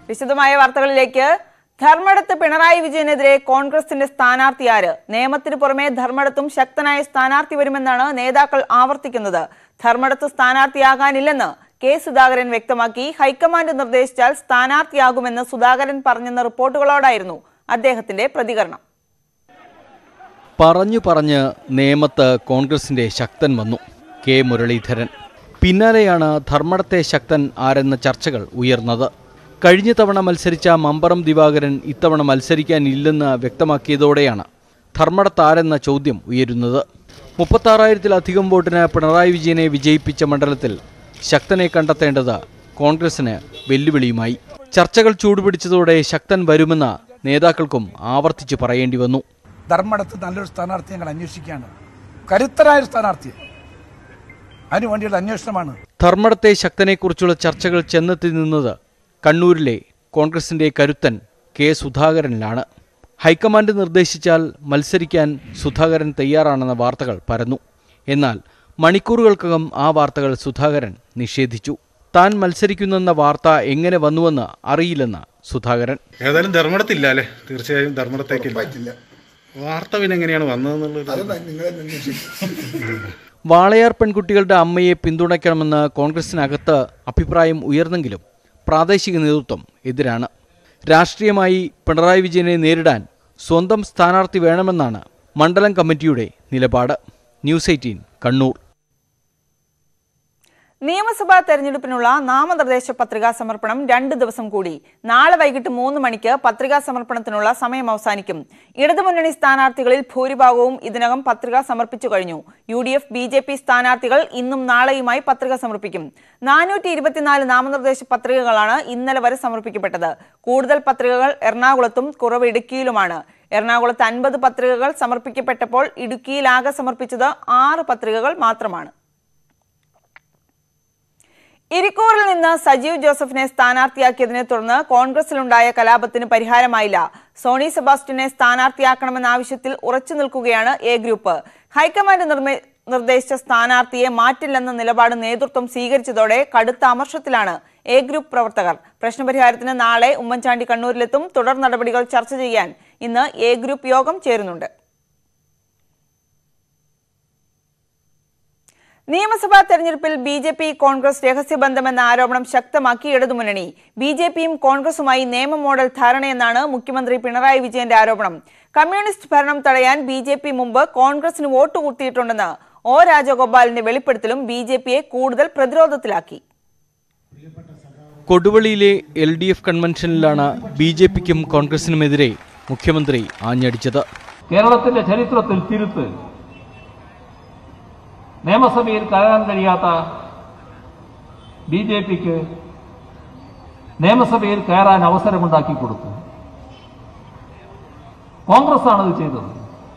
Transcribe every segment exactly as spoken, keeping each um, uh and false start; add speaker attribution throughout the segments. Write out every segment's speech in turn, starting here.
Speaker 1: വിശദമായ വാർത്തകളിലേക്ക്. ധർമ്മടത്ത് പിണറായി വിജയനെതിരെ കോൺഗ്രസിന്റെ സ്ഥാനാർത്ഥി ആര്? നിയമത്തിന് പുറമെ ധർമ്മടത്തും ശക്തനായ സ്ഥാനാർത്ഥി വരുമെന്നാണ് നേതാക്കൾ ആവർത്തിക്കുന്നത്. ധർമ്മടത്ത് സ്ഥാനാർത്ഥിയാകാനില്ലെന്ന് കെ സുധാകരൻ വ്യക്തമാക്കി. ഹൈക്കമാൻഡ് നിർദ്ദേശിച്ചാൽ സ്ഥാനാർത്ഥിയാകുമെന്ന് സുധാകരൻ പറഞ്ഞെന്ന റിപ്പോർട്ടുകളോടായിരുന്നു അദ്ദേഹത്തിന്റെ പ്രതികരണം.
Speaker 2: പറഞ്ഞു പറഞ്ഞ് നേമത്ത് കോൺഗ്രസിന്റെ ശക്തൻ വന്നു കെ മുരളീധരൻ. പിന്നാലെയാണ് ധർമ്മടത്തെ ശക്തൻ ആരെന്ന ചർച്ചകൾ ഉയർന്നത്. കഴിഞ്ഞ തവണ മത്സരിച്ച മമ്പറം ദിവാകരൻ ഇത്തവണ മത്സരിക്കാനില്ലെന്ന് വ്യക്തമാക്കിയതോടെയാണ് ധർമ്മടത്താരെന്ന ചോദ്യം ഉയരുന്നത്. മുപ്പത്താറായിരത്തിലധികം വോട്ടിന് പിണറായി വിജയനെ വിജയിപ്പിച്ച മണ്ഡലത്തിൽ ശക്തനെ കണ്ടെത്തേണ്ടത് കോൺഗ്രസിന് വെല്ലുവിളിയുമായി. ചർച്ചകൾ ചൂടുപിടിച്ചതോടെ ശക്തൻ വരുമെന്ന് നേതാക്കൾക്കും ആവർത്തിച്ച് പറയേണ്ടി വന്നു.
Speaker 3: ധർമ്മടത്ത് നല്ലൊരു സ്ഥാനാർത്ഥി ഞങ്ങൾ അന്വേഷിക്കുകയാണ്, കരുത്തരായ സ്ഥാനാർത്ഥി, അതിനുവേണ്ടിയുള്ള അന്വേഷണമാണ്.
Speaker 2: ധർമ്മടത്തെ ശക്തനെക്കുറിച്ചുള്ള ചർച്ചകൾ ചെന്നെത്തി നിന്നത് കണ്ണൂരിലെ കോൺഗ്രസിന്റെ കരുത്തൻ കെ സുധാകരനിലാണ്. ഹൈക്കമാൻഡ് നിർദ്ദേശിച്ചാൽ മത്സരിക്കാൻ സുധാകരൻ തയ്യാറാണെന്ന വാർത്തകൾ പരന്നു. എന്നാൽ മണിക്കൂറുകൾക്കകം ആ വാർത്തകൾ സുധാകരൻ നിഷേധിച്ചു. താൻ മത്സരിക്കുന്നെന്ന വാർത്ത എങ്ങനെ വന്നുവെന്ന് അറിയില്ലെന്ന് സുധാകരൻ.
Speaker 4: ഏതായാലും ധർമ്മടത്തില്ല അല്ലേ? തീർച്ചയായും ധർമ്മടത്തേക്കില്ല. വാർത്ത പിന്നെ എങ്ങനെയാണ് വന്നതെന്നുള്ളത്
Speaker 2: വാളയാർ പെൺകുട്ടികളുടെ അമ്മയെ പിന്തുണയ്ക്കണമെന്ന് കോൺഗ്രസിനകത്ത് അഭിപ്രായം ഉയർന്നെങ്കിലും പ്രാദേശിക നേതൃത്വം എതിരാണ്. രാഷ്ട്രീയമായി പിണറായി വിജയനെ നേരിടാൻ സ്വന്തം സ്ഥാനാർത്ഥി വേണമെന്നാണ് മണ്ഡലം കമ്മിറ്റിയുടെ നിലപാട്. News Eighteen Kannur.
Speaker 1: നിയമസഭാ തെരഞ്ഞെടുപ്പിനുള്ള നാമനിർദ്ദേശ പത്രികാ സമർപ്പണം രണ്ട് ദിവസം കൂടി. നാളെ വൈകിട്ട് മൂന്ന് മണിക്ക് പത്രികാ സമർപ്പണത്തിനുള്ള സമയം അവസാനിക്കും. ഇടതുമുന്നണി സ്ഥാനാർത്ഥികളിൽ ഭൂരിഭാഗവും ഇതിനകം പത്രിക സമർപ്പിച്ചു കഴിഞ്ഞു. U D F B J P സ്ഥാനാർത്ഥികൾ ഇന്നും നാളെയുമായി പത്രിക സമർപ്പിക്കും. നാനൂറ്റി ഇരുപത്തിനാല് നാമനിർദ്ദേശ പത്രികകളാണ് ഇന്നലെ വരെ സമർപ്പിക്കപ്പെട്ടത്. കൂടുതൽ പത്രികകൾ എറണാകുളത്തും കുറവ് ഇടുക്കിയിലുമാണ്. എറണാകുളത്ത് അൻപത് പത്രികകൾ സമർപ്പിക്കപ്പെട്ടപ്പോൾ ഇടുക്കിയിലാകെ സമർപ്പിച്ചത് ആറ് പത്രികകൾ മാത്രമാണ്. ഇരിക്കൂറിൽ നിന്ന് സജീവ് ജോസഫിനെ സ്ഥാനാർത്ഥിയാക്കിയതിനെ തുടർന്ന് കോൺഗ്രസിലുണ്ടായ കലാപത്തിന് പരിഹാരമായില്ല. സോണി സെബാസ്റ്റ്യനെ സ്ഥാനാർത്ഥിയാക്കണമെന്ന ആവശ്യത്തിൽ ഉറച്ചു നിൽക്കുകയാണ് എ ഗ്രൂപ്പ്. ഹൈക്കമാൻഡ് നിർദ്ദേശിച്ച സ്ഥാനാർത്ഥിയെ മാറ്റില്ലെന്ന നിലപാട് നേതൃത്വം സ്വീകരിച്ചതോടെ കടുത്ത അമർഷത്തിലാണ് എ ഗ്രൂപ്പ് പ്രവർത്തകർ. പ്രശ്നപരിഹാരത്തിന് നാളെ ഉമ്മൻചാണ്ടി കണ്ണൂരിലെത്തും. തുടർ നടപടികൾ ചർച്ച ചെയ്യാൻ ഇന്ന് എ ഗ്രൂപ്പ് യോഗം ചേരുന്നുണ്ട്. നിയമസഭാ തെരഞ്ഞെടുപ്പിൽ ബി ജെ പി കോൺഗ്രസ് രഹസ്യബന്ധമെന്ന ആരോപണം ശക്തമാക്കി ഇടതുമുന്നണി. ബി ജെ പിയും കോൺഗ്രസുമായി നിയമ മോഡൽ ധാരണയെന്നാണ് മുഖ്യമന്ത്രി പിണറായി വിജയന്റെ ആരോപണം. കമ്മ്യൂണിസ്റ്റ് ഭരണം തടയാൻ ബി ജെ പി മുമ്പ് കോൺഗ്രസിന് വോട്ട് കൂട്ടിയിട്ടുണ്ടെന്ന് ഒ രാജഗോപാലിന്റെ വെളിപ്പെടുത്തലും ബി ജെ പിയെ കൂടുതൽ പ്രതിരോധത്തിലാക്കി.
Speaker 2: കൊടുവള്ളിയിലെ എൽ ഡി എഫ് കൺവെൻഷനിലാണ് ബി ജെ പിക്കും കോൺഗ്രസിനുമെതിരെ മുഖ്യമന്ത്രി ആഞ്ഞടിച്ചത്.
Speaker 5: കേരളത്തിന്റെ ചരിത്രത്തിൽ തിരുത്ത് നിയമസഭയിൽ കയറാൻ കഴിയാത്ത ബി ജെ പിക്ക് നിയമസഭയിൽ കയറാൻ അവസരമുണ്ടാക്കി കൊടുത്തു. കോൺഗ്രസ് ആണത് ചെയ്തത്.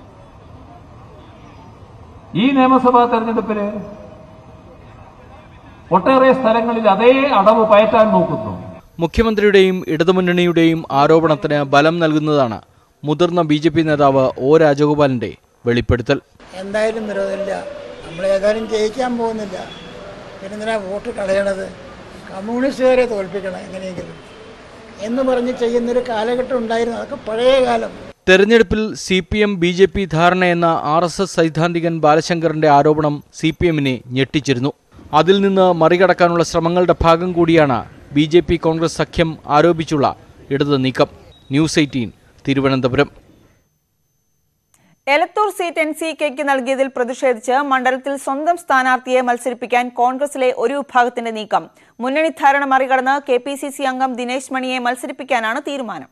Speaker 5: ഈ നിയമസഭാ തെരഞ്ഞെടുപ്പിന് ഒട്ടേറെ സ്ഥലങ്ങളിൽ അതേ അടവ് പയറ്റാൻ നോക്കുന്നു.
Speaker 2: മുഖ്യമന്ത്രിയുടെയും ഇടതുമുന്നണിയുടെയും ആരോപണത്തിന് ബലം നൽകുന്നതാണ് മുതിർന്ന ബി ജെ പി നേതാവ് ഒ രാജഗോപാലിന്റെ വെളിപ്പെടുത്തൽ.
Speaker 6: എന്തായാലും വിരോധമില്ല, നമ്മളേതായാലും ജയിക്കാൻ പോകുന്നില്ല, പിന്നെ എന്തിനാ വോട്ട് കളയണത്, കമ്മ്യൂണിസ്റ്റുകാരെ തോൽപ്പിക്കണം എങ്ങനെയെങ്കിലും എന്ന് പറഞ്ഞ് ചെയ്യുന്നൊരു കാലഘട്ടം ഉണ്ടായിരുന്നു. അതൊക്കെ പഴയ കാലം.
Speaker 2: തെരഞ്ഞെടുപ്പിൽ C P M B J P ധാരണയെന്ന ആർ എസ് എസ് സൈദ്ധാന്തികൻ ബാലശങ്കറിന്റെ ആരോപണം സി പി എമ്മിനെ ഞെട്ടിച്ചിരുന്നു. അതിൽ നിന്ന് മറികടക്കാനുള്ള ശ്രമങ്ങളുടെ ഭാഗം കൂടിയാണ് ബി ജെ പി കോൺഗ്രസ് സഖ്യം ആരോപിച്ചുള്ള ഇടത് നീക്കം. News Eighteen Thiruvananthapuram.
Speaker 1: Elathur seat N C കെക്ക് നൽകിയതിൽ പ്രതിഷേധിച്ച് മണ്ഡലത്തിൽ സ്വന്തം സ്ഥാനാർത്ഥിയെ മത്സരിപ്പിക്കാൻ കോൺഗ്രസിലെ ഒരു വിഭാഗത്തിന്റെ നീക്കം. മുന്നണി ധാരണ മറികടന്ന് കെ പി സി സി അംഗം ദിനേശ് മണിയെ മത്സരിപ്പിക്കാനാണ് തീരുമാനം.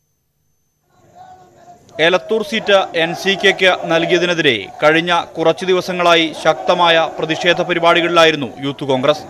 Speaker 7: എലത്തൂർ സീറ്റ് എൻ സി കെക്ക് നൽകിയതിനെതിരെ കഴിഞ്ഞ കുറച്ചു ദിവസങ്ങളായി ശക്തമായ പ്രതിഷേധ പരിപാടികളിലായിരുന്നു youth Congress.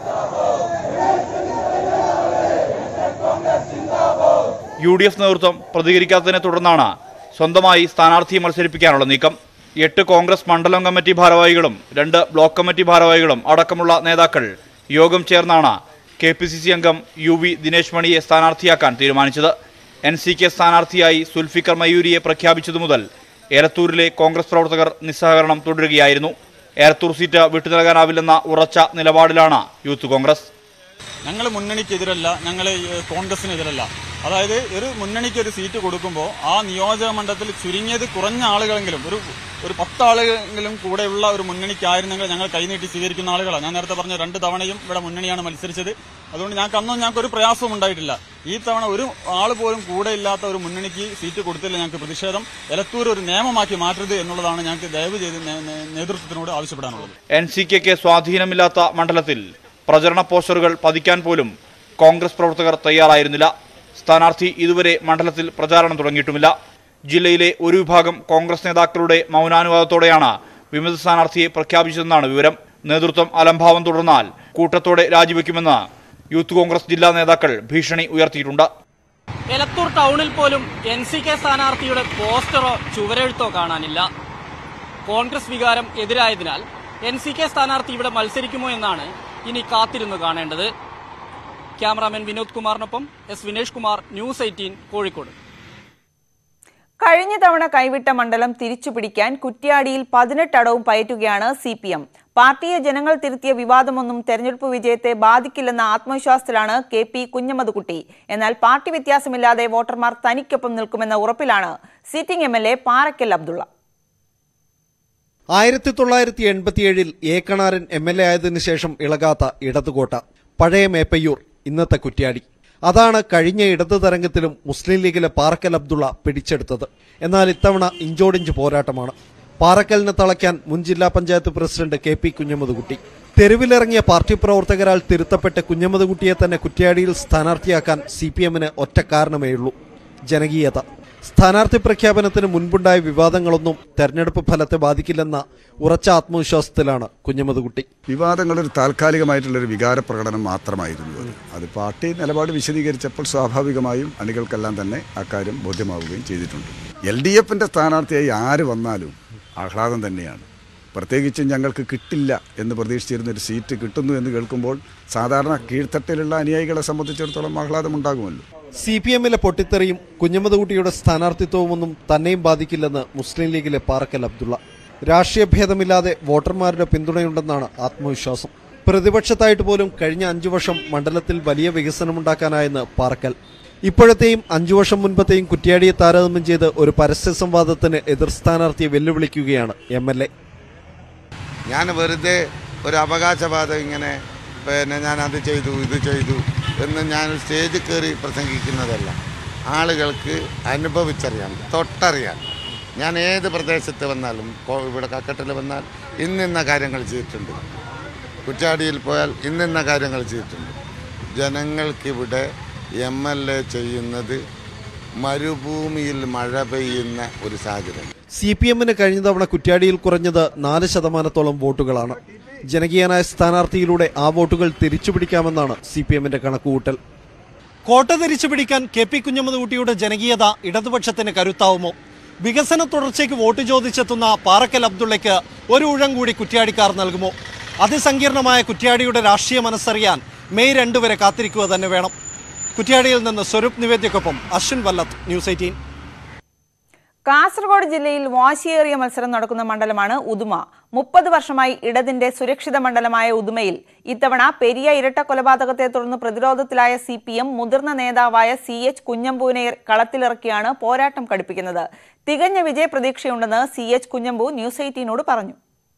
Speaker 7: U D F നേതൃത്വം പ്രതികരിക്കാത്തതിനെ തുടർന്നാണ് സ്വന്തമായി സ്ഥാനാർത്ഥിയെ മത്സരിപ്പിക്കാനുള്ള നീക്കം. എട്ട് കോൺഗ്രസ് മണ്ഡലം കമ്മിറ്റി ഭാരവാഹികളും രണ്ട് ബ്ലോക്ക് കമ്മിറ്റി ഭാരവാഹികളും അടക്കമുള്ള നേതാക്കൾ യോഗം ചേർന്നാണ് കെ പി സി സി അംഗം യു വി ദിനേശ് മണിയെ സ്ഥാനാർത്ഥിയാക്കാൻ തീരുമാനിച്ചത്. എൻ സി കെ സ്ഥാനാർത്ഥിയായി സുൽഫിക്കർ മയൂരിയെ പ്രഖ്യാപിച്ചതു മുതൽ ഏലത്തൂരിലെ കോൺഗ്രസ് പ്രവർത്തകർ നിസ്സഹകരണം തുടരുകയായിരുന്നു. ഏലത്തൂർ സീറ്റ് വിട്ടു നൽകാനാവില്ലെന്ന ഉറച്ച നിലപാടിലാണ് യൂത്ത് കോൺഗ്രസ്.
Speaker 8: ഞങ്ങൾ മുന്നണിക്കെതിരല്ല, ഞങ്ങൾ കോൺഗ്രസിനെതിരല്ല. അതായത് ഒരു മുന്നണിക്ക് ഒരു സീറ്റ് കൊടുക്കുമ്പോൾ ആ നിയോജക മണ്ഡലത്തിൽ ചുരുങ്ങിയത് കുറഞ്ഞ ആളുകളെങ്കിലും ഒരു ഒരു പത്താളുകളെങ്കിലും കൂടെയുള്ള ഒരു മുന്നണിക്കായിരുന്നെങ്കിൽ ഞങ്ങൾ കൈനീട്ടി സ്വീകരിക്കുന്ന ആളുകളാണ്. ഞാൻ നേരത്തെ പറഞ്ഞ രണ്ട് തവണയും ഇവിടെ മുന്നണിയാണ് മത്സരിച്ചത്. അതുകൊണ്ട് ഞങ്ങൾക്ക് അന്നും ഞങ്ങൾക്ക് ഒരു പ്രയാസവും ഉണ്ടായിട്ടില്ല. ഈ തവണ ഒരു ആൾ പോലും കൂടെ ഇല്ലാത്ത ഒരു മുന്നണിക്ക് സീറ്റ് കൊടുത്തില്ല. ഞങ്ങൾക്ക് പ്രതിഷേധം എലത്തൂർ ഒരു നിയമമാക്കി മാറ്റരുത് എന്നുള്ളതാണ് ഞങ്ങൾക്ക് ദയവ് ചെയ്ത് നേതൃത്വത്തിനോട് ആവശ്യപ്പെടാനുള്ളത്.
Speaker 7: എൻ സി കെക്ക് സ്വാധീനമില്ലാത്ത മണ്ഡലത്തിൽ പ്രചരണ പോസ്റ്ററുകൾ പതിക്കാൻ പോലും കോൺഗ്രസ് പ്രവർത്തകർ തയ്യാറായിരുന്നില്ല. സ്ഥാനാർത്ഥി ഇതുവരെ മണ്ഡലത്തിൽ പ്രചാരണം തുടങ്ങിയിട്ടുമില്ല. ജില്ലയിലെ ഒരു വിഭാഗം കോൺഗ്രസ് നേതാക്കളുടെ മൗനാനുവാദത്തോടെയാണ് വിമത സ്ഥാനാർത്ഥിയെ പ്രഖ്യാപിച്ചതെന്നാണ് വിവരം. നേതൃത്വം അലംഭാവം തുടർന്നാൽ കൂട്ടത്തോടെ രാജിവെക്കുമെന്ന് യൂത്ത് കോൺഗ്രസ് ജില്ലാ നേതാക്കൾ ഭീഷണി ഉയർത്തിയിട്ടുണ്ട്.
Speaker 9: എലത്തൂർ ടൗണിൽ പോലും എൻ സി കെ സ്ഥാനാർത്ഥിയുടെ പോസ്റ്ററോ ചുവരെഴുത്തോ കാണാനില്ല. കോൺഗ്രസ് വികാരം എതിരായതിനാൽ എൻ സി കെ സ്ഥാനാർത്ഥി ഇവിടെ മത്സരിക്കുമോ എന്നാണ് ഇനി കാത്തിരുന്നു കാണേണ്ടത്. ക്യാമറാമാൻ വിനോദ് കുമാറിനൊപ്പം S Vinesh Kumar, News Eighteen, Kozhikode.
Speaker 1: കഴിഞ്ഞ തവണ കൈവിട്ട മണ്ഡലം തിരിച്ചുപിടിക്കാൻ കുറ്റ്യാടിയിൽ പതിനെട്ട് അടവും പയറ്റുകയാണ് സി പി എം. പാർട്ടിയെ ജനങ്ങൾ തിരുത്തിയ വിവാദമൊന്നും തെരഞ്ഞെടുപ്പ് വിജയത്തെ ബാധിക്കില്ലെന്ന ആത്മവിശ്വാസത്തിലാണ് കെ പി കുഞ്ഞമ്മദ്കുട്ടി. എന്നാൽ പാർട്ടി വ്യത്യാസമില്ലാതെ വോട്ടർമാർ തനിക്കൊപ്പം നിൽക്കുമെന്ന ഉറപ്പിലാണ് sitting M L A Parakkal Abdulla.
Speaker 10: ആയിരത്തി തൊള്ളായിരത്തി എൺപത്തിയേഴിൽ ഏക്കണാരൻ എം എൽ എ ആയതിനു ശേഷം ഇളകാത്ത ഇടതുകോട്ട, പഴയ മേപ്പയ്യൂർ, ഇന്നത്തെ കുറ്റ്യാടി. അതാണ് കഴിഞ്ഞ ഇടതു തരംഗത്തിലും മുസ്ലിം ലീഗിലെ പാറക്കൽ അബ്ദുള്ള പിടിച്ചെടുത്തത്. എന്നാൽ ഇത്തവണ ഇഞ്ചോടിഞ്ച് പോരാട്ടമാണ്. പാറക്കലിനെ തളയ്ക്കാൻ മുൻ ജില്ലാ panchayat president K P Kunhammedkutty. തെരുവിലിറങ്ങിയ പാർട്ടി പ്രവർത്തകരാൽ തിരുത്തപ്പെട്ട കുഞ്ഞമ്മദ്കുട്ടിയെ തന്നെ കുറ്റ്യാടിയിൽ സ്ഥാനാർത്ഥിയാക്കാൻ സി പി എമ്മിന് ഒറ്റ കാരണമേയുള്ളൂ: ജനകീയത. സ്ഥാനാർത്ഥി പ്രഖ്യാപനത്തിന് മുൻപുണ്ടായ വിവാദങ്ങളൊന്നും തെരഞ്ഞെടുപ്പ് ഫലത്തെ ബാധിക്കില്ലെന്ന ഉറച്ച ആത്മവിശ്വാസത്തിലാണ് കുഞ്ഞമ്മദ്കുട്ടി.
Speaker 11: വിവാദങ്ങൾ ഒരു താൽക്കാലികമായിട്ടുള്ളൊരു വികാര പ്രകടനം മാത്രമായിരുന്നു അത്. അത് പാർട്ടി നിലപാട് വിശദീകരിച്ചപ്പോൾ സ്വാഭാവികമായും അണികൾക്കെല്ലാം തന്നെ അക്കാര്യം ബോധ്യമാവുകയും ചെയ്തിട്ടുണ്ട്. എൽ ഡി എഫിൻ്റെ സ്ഥാനാർത്ഥിയായി ആര് വന്നാലും ആഹ്ലാദം തന്നെയാണ്. പ്രത്യേകിച്ച് ഞങ്ങൾക്ക് കിട്ടില്ല എന്ന് പ്രതീക്ഷിച്ചിരുന്നൊരു സീറ്റ് കിട്ടുന്നു എന്ന് കേൾക്കുമ്പോൾ സാധാരണ കീഴ്ത്തട്ടിലുള്ള അനുയായികളെ സംബന്ധിച്ചിടത്തോളം ആഹ്ലാദമുണ്ടാകുമല്ലോ.
Speaker 10: സി പി എമ്മിലെ പൊട്ടിത്തെറിയും കുഞ്ഞമ്മദ്കുട്ടിയുടെ സ്ഥാനാർത്ഥിത്വമൊന്നും തന്നെയും ബാധിക്കില്ലെന്ന് മുസ്ലിം ലീഗിലെ പാറക്കൽ അബ്ദുള്ള. രാഷ്ട്രീയ ഭേദമില്ലാതെ വോട്ടർമാരുടെ പിന്തുണയുണ്ടെന്നാണ് ആത്മവിശ്വാസം. പ്രതിപക്ഷത്തായിട്ട് പോലും കഴിഞ്ഞ അഞ്ചു വർഷം മണ്ഡലത്തിൽ വലിയ വികസനമുണ്ടാക്കാനായെന്ന് പാറക്കൽ. ഇപ്പോഴത്തെയും അഞ്ചു വർഷം മുൻപത്തെയും കുറ്റ്യാടിയെ താരതമ്യം ചെയ്ത് ഒരു പരസ്യ സംവാദത്തിന് എതിർ സ്ഥാനാർത്ഥിയെ വെല്ലുവിളിക്കുകയാണ് എം എൽ എ.
Speaker 12: ഞാൻ വെറുതെ ഒരു അവകാശവാദം ഇങ്ങനെ പിന്നെ ഞാൻ അത് ചെയ്തു ഇത് ചെയ്തു എന്ന് ഞാൻ സ്റ്റേജിൽ കയറി പ്രസംഗിക്കുന്നതല്ല. ആളുകൾക്ക് അനുഭവിച്ചറിയാം, തൊട്ടറിയാം. ഞാൻ ഏത് പ്രദേശത്ത് വന്നാലും, ഇവിടെ കക്കട്ടിൽ വന്നാൽ ഇന്നിന്ന കാര്യങ്ങൾ ചെയ്തിട്ടുണ്ട്, കുറ്റ്യാടിയിൽ പോയാൽ ഇന്നിന്ന കാര്യങ്ങൾ ചെയ്തിട്ടുണ്ട്. ജനങ്ങൾക്കിവിടെ എം എൽ എ ചെയ്യുന്നത് മരുഭൂമിയിൽ മഴ പെയ്യുന്ന ഒരു സാഹചര്യം.
Speaker 10: സി പി എമ്മിന് കഴിഞ്ഞ തവണ കുറ്റ്യാടിയിൽ കുറഞ്ഞത് നാല് ശതമാനത്തോളം വോട്ടുകളാണ്. ജനകീയനായ സ്ഥാനാർത്ഥിയിലൂടെ ആ വോട്ടുകൾ തിരിച്ചുപിടിക്കാമെന്നാണ് സി പി എമ്മിന്റെ കണക്കുകൂട്ടൽ. കോട്ട തിരിച്ചുപിടിക്കാൻ കെ പി കുഞ്ഞമ്മദ്കുട്ടിയുടെ ജനകീയത ഇടതുപക്ഷത്തിന് കരുത്താവുമോ? വികസന തുടർച്ചയ്ക്ക് വോട്ട് ചോദിച്ചെത്തുന്ന പാറക്കൽ അബ്ദുള്ളയ്ക്ക് ഒരു ഊഴം കൂടി കുറ്റ്യാടിക്കാർ നൽകുമോ? അതിസങ്കീർണമായ കുറ്റ്യാടിയുടെ രാഷ്ട്രീയ മനസ്സറിയാൻ മെയ് രണ്ട് വരെ കാത്തിരിക്കുക തന്നെ വേണം. കുറ്റ്യാടിയിൽ നിന്ന് സ്വരൂപ് നിവേദ്യക്കൊപ്പം അശ്വിൻ വല്ലത്ത്, ന്യൂസ് എയ്റ്റീൻ.
Speaker 1: കാസർഗോഡ് ജില്ലയിൽ വാശിയേറിയ മത്സരം നടക്കുന്ന മണ്ഡലമാണ് ഉദുമ. മുപ്പത് വർഷമായി ഇടതിന്റെ സുരക്ഷിത മണ്ഡലമായ ഉദുമയിൽ ഇത്തവണ പെരിയ ഇരട്ട കൊലപാതകത്തെ തുടർന്ന് പ്രതിരോധത്തിലായ സി പി എം മുതിർന്ന നേതാവായ സി എച്ച് കുഞ്ഞമ്പുവിനെ കളത്തിലിറക്കിയാണ് പോരാട്ടം കടുപ്പിക്കുന്നത്. തികഞ്ഞ വിജയ പ്രതീക്ഷയുണ്ടെന്ന് സി എച്ച് കുഞ്ഞമ്പു ന്യൂസ് എയ്റ്റീനോട് പറഞ്ഞു.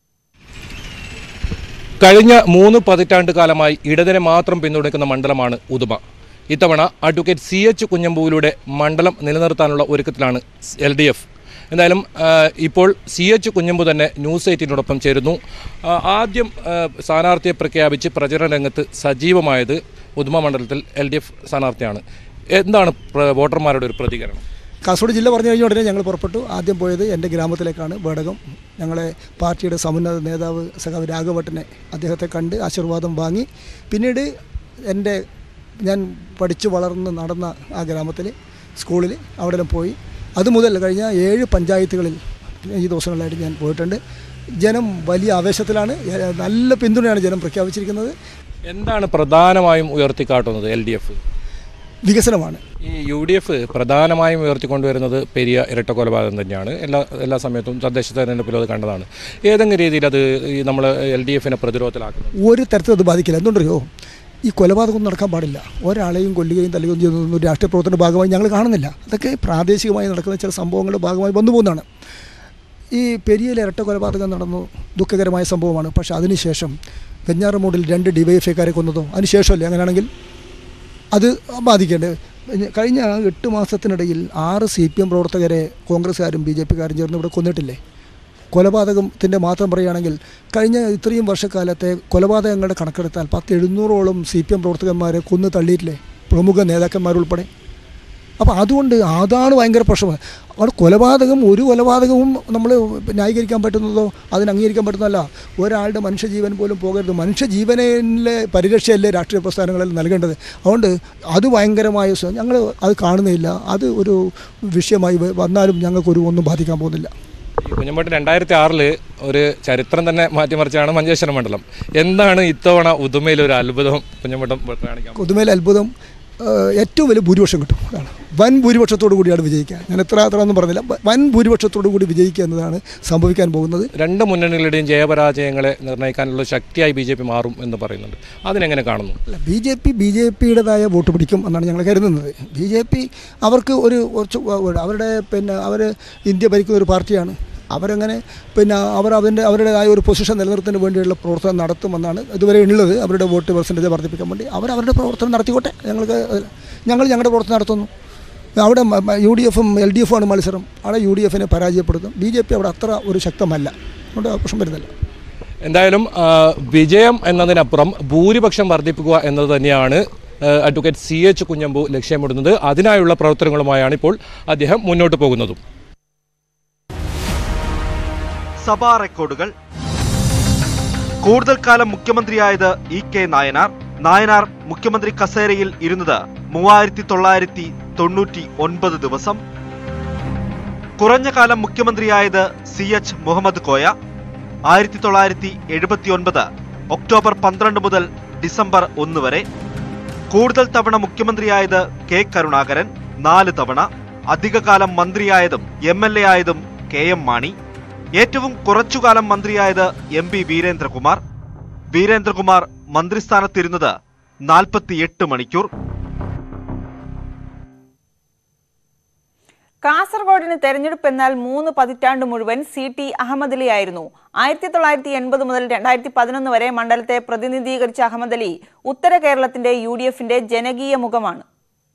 Speaker 13: കഴിഞ്ഞ മൂന്ന് പതിറ്റാണ്ട് കാലമായി ഇടതിനെ മാത്രം പിന്തുണയ്ക്കുന്ന മണ്ഡലമാണ് ഉദുമ. ഇത്തവണ അഡ്വക്കേറ്റ് സി എച്ച് കുഞ്ഞമ്പുവിലൂടെ മണ്ഡലം നിലനിർത്താനുള്ള ഒരുക്കത്തിലാണ് എൽ ഡി എഫ്. എന്തായാലും ഇപ്പോൾ സി എച്ച് കുഞ്ഞമ്പു തന്നെ ന്യൂസ് എയ്റ്റീനോടൊപ്പം ചേരുന്നു. ആദ്യം സ്ഥാനാർത്ഥിയെ പ്രഖ്യാപിച്ച് പ്രചരണ രംഗത്ത് സജീവമായത് ഉദുമ മണ്ഡലത്തിൽ എൽ ഡി എഫ് സ്ഥാനാർത്ഥിയാണ്. എന്താണ് വോട്ടർമാരുടെ ഒരു പ്രതികരണം?
Speaker 14: കാസർഗോഡ് ജില്ല പറഞ്ഞു കഴിഞ്ഞ ഉടനെ ഞങ്ങൾ പുറപ്പെട്ടു. ആദ്യം പോയത് എൻ്റെ ഗ്രാമത്തിലേക്കാണ്, വേടകം. ഞങ്ങളെ പാർട്ടിയുടെ സമുന്നത നേതാവ് സഖാവ് രാഘവട്ടനെ അദ്ദേഹത്തെ കണ്ട് ആശീർവാദം വാങ്ങി. പിന്നീട് എൻ്റെ ഞാൻ പഠിച്ചു വളർന്ന് നടന്ന ആ ഗ്രാമത്തിൽ സ്കൂളിൽ അവിടെ പോയി. അതുമുതൽ കഴിഞ്ഞ ഏഴ് പഞ്ചായത്തുകളിൽ ഈ ദിവസങ്ങളിലായിട്ട് ഞാൻ പോയിട്ടുണ്ട്. ജനം വലിയ ആവേശത്തിലാണ്, നല്ല പിന്തുണയാണ് ജനം പ്രഖ്യാപിച്ചിരിക്കുന്നത്.
Speaker 13: എന്താണ് പ്രധാനമായും ഉയർത്തിക്കാട്ടുന്നത് എൽ ഡി എഫ്?
Speaker 14: വികസനമാണ്.
Speaker 13: ഈ യു ഡി എഫ് പ്രധാനമായും ഉയർത്തിക്കൊണ്ടുവരുന്നത് പെരിയ ഇരട്ട കൊലപാതകം തന്നെയാണ്. എല്ലാ എല്ലാ സമയത്തും തദ്ദേശ തെരഞ്ഞെടുപ്പിലും അത് കണ്ടതാണ്. ഏതെങ്കിലും രീതിയിൽ അത് ഈ നമ്മൾ എൽ ഡി എഫിനെ പ്രതിരോധത്തിലാക്കുന്നത്
Speaker 14: ഒരു തരത്തിലും അത് ബാധിക്കില്ല. എന്തുകൊണ്ടറിയോ, ഈ കൊലപാതകം നടക്കാൻ പാടില്ല. ഒരാളെയും കൊല്ലുകയും തല്ലുകയും ചെയ്യുന്നതൊന്നും രാഷ്ട്രീയ പ്രവർത്തനത്തിന്റെ ഭാഗമായി ഞങ്ങൾ കാണുന്നില്ല. അതൊക്കെ പ്രാദേശികമായി നടക്കുന്ന ചില സംഭവങ്ങളുടെ ഭാഗമായി വന്നു പോകുന്നതാണ്. ഈ പെരിയയിൽ ഇരട്ട കൊലപാതകം നടന്നു, ദുഃഖകരമായ സംഭവമാണ്. പക്ഷേ അതിനുശേഷം വെഞ്ഞാറമൂടിൽ രണ്ട് ഡിവൈഎഫ്ഐക്കാരെ കൊന്നതോ അതിനുശേഷമല്ലേ? അങ്ങനെയാണെങ്കിൽ അത് ബാധിക്കേണ്ടത്. കഴിഞ്ഞ എട്ട് മാസത്തിനിടയിൽ ആറ് സി പി എം പ്രവർത്തകരെ കോൺഗ്രസ്സുകാരും ബി ജെ പിക്കാരും ചേർന്ന് ഇവിടെ കൊന്നിട്ടില്ലേ? കൊലപാതകത്തിൻ്റെ മാത്രം പറയുകയാണെങ്കിൽ കഴിഞ്ഞ ഇത്രയും വർഷക്കാലത്തെ കൊലപാതകങ്ങളുടെ കണക്കെടുത്താൽ പത്ത് എഴുന്നൂറോളം സി പി എം പ്രവർത്തകന്മാരെ കൊന്നു തള്ളിയിട്ടില്ലേ, പ്രമുഖ നേതാക്കന്മാരുൾപ്പെടെ? അപ്പോൾ അതുകൊണ്ട് അതാണ് ഭയങ്കര പ്രശ്നം. അവിടെ കൊലപാതകം ഒരു കൊലപാതകവും നമ്മൾ ന്യായീകരിക്കാൻ പറ്റുന്നതോ അതിന് അംഗീകരിക്കാൻ പറ്റുന്നതല്ല. ഒരാളുടെ മനുഷ്യജീവൻ പോലും പോകരുത്. മനുഷ്യജീവനിലെ പരിരക്ഷയല്ലേ രാഷ്ട്രീയ പ്രസ്ഥാനങ്ങളിൽ നൽകേണ്ടത്. അതുകൊണ്ട് അത് ഭയങ്കരമായ ഞങ്ങൾ അത് കാണുന്നില്ല. അത് ഒരു വിഷയമായി വന്നാലും ഞങ്ങൾക്കൊരു ഒന്നും ബാധിക്കാൻ പോകുന്നില്ല.
Speaker 13: കുഞ്ഞമ്പേട്ടൻ രണ്ടായിരത്തി ആറില് ഒരു ചരിത്രം തന്നെ മാറ്റിമറിച്ചാണ് മഞ്ചേശ്വരം മണ്ഡലം. എന്താണ് ഇത്തവണ ഉദുമയിൽ ഒരു അത്ഭുതം കുഞ്ഞമ്പേട്ടൻ കാണിക്കാം?
Speaker 14: ഉദുമയിലെ അത്ഭുതം ഏറ്റവും വലിയ ഭൂരിപക്ഷം കിട്ടും. അതാണ് വൻ ഭൂരിപക്ഷത്തോടു കൂടിയാണ് വിജയിക്കുക. ഞാൻ എത്ര അത്ര ഒന്നും പറഞ്ഞില്ല, വൻ ഭൂരിപക്ഷത്തോടു കൂടി വിജയിക്കുക എന്നതാണ് സംഭവിക്കാൻ പോകുന്നത്.
Speaker 13: രണ്ട് മുന്നണികളുടെയും ജയപരാജയങ്ങളെ നിർണ്ണയിക്കാനുള്ള ശക്തിയായി ബി ജെ പി മാറും എന്ന് പറയുന്നുണ്ട്. അതിനെങ്ങനെ കാണുന്നു?
Speaker 14: അല്ല, B J P B J പിയുടേതായ വോട്ട് പിടിക്കും എന്നാണ് ഞങ്ങൾ കരുതുന്നത്. ബി ജെ പി അവർക്ക് ഒരു കുറച്ച് അവരുടെ പിന്നെ അവർ ഇന്ത്യ ഭരിക്കുന്ന ഒരു പാർട്ടിയാണ്. അവരങ്ങനെ പിന്നെ അവർ അതിൻ്റെ അവരുടേതായ ഒരു പൊസിഷൻ നിലനിർത്തുന്നതിന് വേണ്ടിയുള്ള പ്രവർത്തനം നടത്തുമെന്നാണ് ഇതുവരെ ഉള്ളത്. അവരുടെ വോട്ട് പെർസെൻറ്റേജ് വർദ്ധിപ്പിക്കാൻ വേണ്ടി അവർ അവരുടെ പ്രവർത്തനം നടത്തിക്കോട്ടെ. ഞങ്ങൾക്ക് ഞങ്ങൾ ഞങ്ങളുടെ പ്രവർത്തനം നടത്തുന്നു. അവിടെ യു ഡി എഫും എൽ ഡി എഫുമാണ് മത്സരം. അവിടെ യു ഡി എഫിനെ പരാജയപ്പെടുത്തും. ബി ജെ പി അവിടെ അത്ര ഒരു ശക്തമല്ല, അതുകൊണ്ട് പ്രശ്നം വരുന്നില്ല.
Speaker 13: എന്തായാലും വിജയം എന്നതിനപ്പുറം ഭൂരിപക്ഷം വർദ്ധിപ്പിക്കുക എന്നത് തന്നെയാണ് അഡ്വക്കേറ്റ് സി എച്ച് കുഞ്ഞമ്പു ലക്ഷ്യമിടുന്നത്. അതിനായുള്ള പ്രവർത്തനങ്ങളുമായാണ് ഇപ്പോൾ അദ്ദേഹം മുന്നോട്ട് പോകുന്നതും.
Speaker 15: സഭാ റെക്കോർഡുകൾ. കൂടുതൽ കാലം മുഖ്യമന്ത്രിയായത് ഇ കെ നായനാർ. നായനാർ മുഖ്യമന്ത്രി കസേരയിൽ ഇരുന്നത് മൂവായിരത്തി തൊള്ളായിരത്തി തൊണ്ണൂറ്റി ഒൻപത് ദിവസം. കുറഞ്ഞ കാലം മുഖ്യമന്ത്രിയായത് സി എച്ച് മുഹമ്മദ് കോയ. ആയിരത്തി തൊള്ളായിരത്തി എഴുപത്തി ഒൻപത് ഒക്ടോബർ പന്ത്രണ്ട് മുതൽ ഡിസംബർ ഒന്ന് വരെ. കൂടുതൽ തവണ മുഖ്യമന്ത്രിയായത് കെ കരുണാകരൻ, നാല് തവണ. അധികകാലം മന്ത്രിയായതും എം എൽ എ ആയതും കെ എം മാണി. ഏറ്റവും കുറച്ചുകാലം മന്ത്രിയായത് എം പി വീരേന്ദ്രകുമാർ. വീരേന്ദ്രകുമാർ മന്ത്രിസ്ഥാനത്തിരുന്നത് നാൽപ്പത്തിയെട്ട് മണിക്കൂർ.
Speaker 1: കാസർഗോഡിന് തെരഞ്ഞെടുപ്പ് എന്നാൽ മൂന്ന് പതിറ്റാണ്ട് മുഴുവൻ സി ടി അഹമ്മദ് അലി ആയിരുന്നു. ആയിരത്തി തൊള്ളായിരത്തി എൺപത് മുതൽ രണ്ടായിരത്തി പതിനൊന്ന് വരെ മണ്ഡലത്തെ പ്രതിനിധീകരിച്ച അഹമ്മദ് അലി ഉത്തര കേരളത്തിന്റെ യു ഡി എഫിന്റെ ജനകീയ മുഖമാണ്.